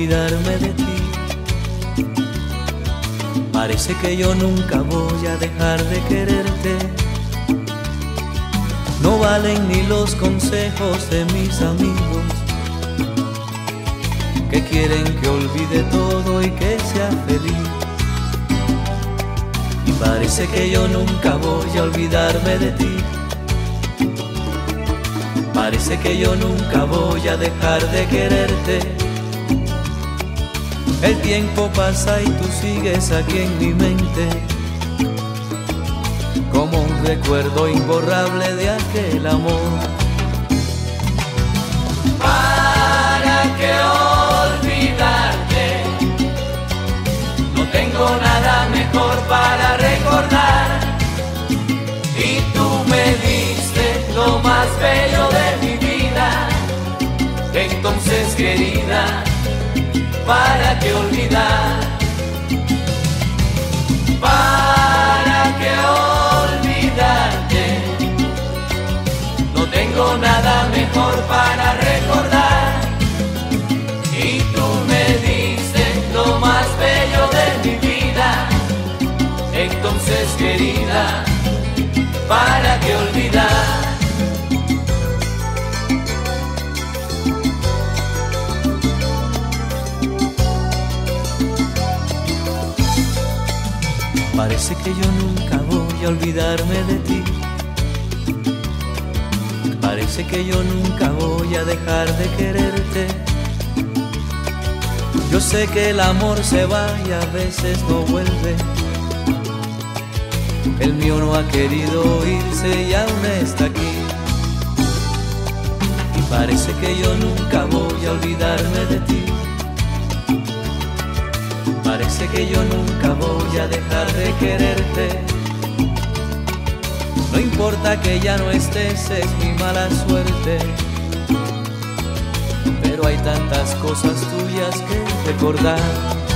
olvidarme de ti. Parece que yo nunca voy a dejar de quererte. No valen ni los consejos de mis amigos, que quieren que olvide todo y que sea feliz. Y parece que yo nunca voy a olvidarme de ti. Parece que yo nunca voy a dejar de quererte. El tiempo pasa y tú sigues aquí en mi mente, como un recuerdo imborrable de aquel amor. ¿Para qué olvidarte? No tengo nada mejor para recordar. Y tú me diste lo más bello de mi vida. Entonces, querida, ¿para qué olvidar? ¿Para qué olvidarte? No tengo nada mejor para recordar. Y tú me diste lo más bello de mi vida. Entonces, querida, ¿para qué olvidar? Parece que yo nunca voy a olvidarme de ti. Parece que yo nunca voy a dejar de quererte. Yo sé que el amor se va y a veces no vuelve. El mío no ha querido irse y aún está aquí. Y parece que yo nunca voy a olvidarme de ti. Parece que yo nunca voy a dejar de quererte. No importa que ya no estés, es mi mala suerte. Pero hay tantas cosas tuyas que recordar.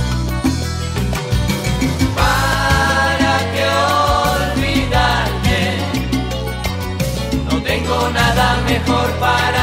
¿Para qué olvidarte? No tengo nada mejor para